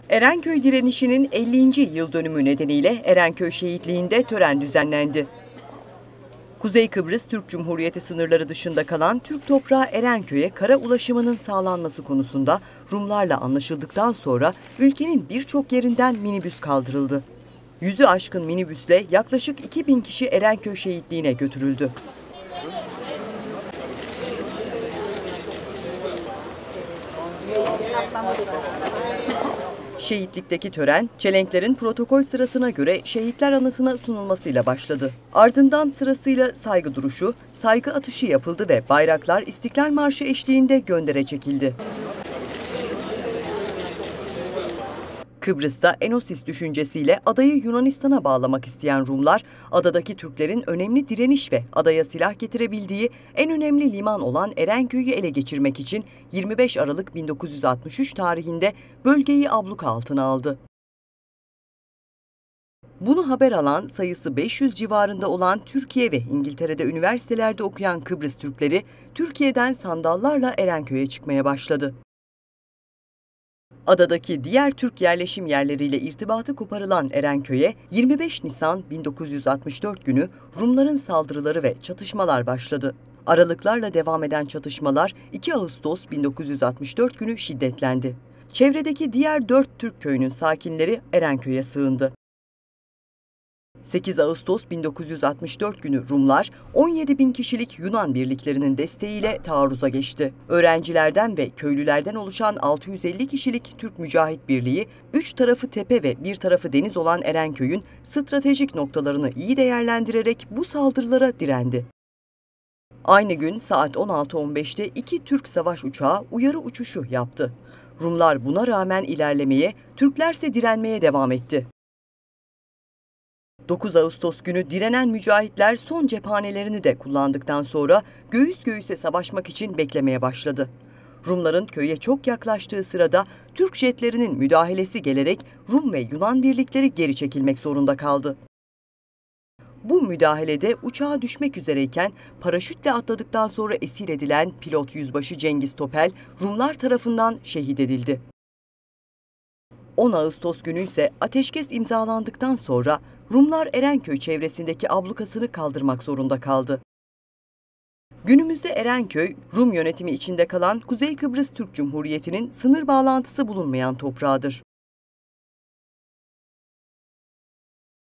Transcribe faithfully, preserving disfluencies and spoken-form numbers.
Erenköy direnişinin ellinci yıl dönümü nedeniyle Erenköy Şehitliği'nde tören düzenlendi. Kuzey Kıbrıs Türk Cumhuriyeti sınırları dışında kalan Türk toprağı Erenköy'e kara ulaşımının sağlanması konusunda Rumlarla anlaşıldıktan sonra ülkenin birçok yerinden minibüs kaldırıldı. Yüzü aşkın minibüsle yaklaşık iki bin kişi Erenköy Şehitliği'ne götürüldü. Şehitlikteki tören, çelenklerin protokol sırasına göre şehitler anıtına sunulmasıyla başladı. Ardından sırasıyla saygı duruşu, saygı atışı yapıldı ve bayraklar İstiklal Marşı eşliğinde göndere çekildi. Kıbrıs'ta Enosis düşüncesiyle adayı Yunanistan'a bağlamak isteyen Rumlar, adadaki Türklerin önemli direniş ve adaya silah getirebildiği en önemli liman olan Erenköy'ü ele geçirmek için yirmi beş Aralık bin dokuz yüz altmış üç tarihinde bölgeyi abluka altına aldı. Bunu haber alan, sayısı beş yüz civarında olan Türkiye ve İngiltere'de üniversitelerde okuyan Kıbrıs Türkleri, Türkiye'den sandallarla Erenköy'e çıkmaya başladı. Adadaki diğer Türk yerleşim yerleriyle irtibatı koparılan Erenköy'e yirmi beş Nisan bin dokuz yüz altmış dört günü Rumların saldırıları ve çatışmalar başladı. Aralıklarla devam eden çatışmalar iki Ağustos bin dokuz yüz altmış dört günü şiddetlendi. Çevredeki diğer dört Türk köyünün sakinleri Erenköy'e sığındı. sekiz Ağustos bin dokuz yüz altmış dört günü Rumlar on yedi bin kişilik Yunan birliklerinin desteğiyle taarruza geçti. Öğrencilerden ve köylülerden oluşan altı yüz elli kişilik Türk Mücahit Birliği, üç tarafı tepe ve bir tarafı deniz olan Erenköy'ün stratejik noktalarını iyi değerlendirerek bu saldırılara direndi. Aynı gün saat on altı on beşte iki Türk savaş uçağı uyarı uçuşu yaptı. Rumlar buna rağmen ilerlemeye, Türklerse direnmeye devam etti. dokuz Ağustos günü direnen mücahitler son cephanelerini de kullandıktan sonra göğüs göğüse savaşmak için beklemeye başladı. Rumların köye çok yaklaştığı sırada Türk jetlerinin müdahalesi gelerek Rum ve Yunan birlikleri geri çekilmek zorunda kaldı. Bu müdahalede uçağa düşmek üzereyken paraşütle atladıktan sonra esir edilen pilot yüzbaşı Cengiz Topel Rumlar tarafından şehit edildi. on Ağustos günü ise ateşkes imzalandıktan sonra Rumlar Erenköy çevresindeki ablukasını kaldırmak zorunda kaldı. Günümüzde Erenköy, Rum yönetimi içinde kalan Kuzey Kıbrıs Türk Cumhuriyeti'nin sınır bağlantısı bulunmayan toprağıdır.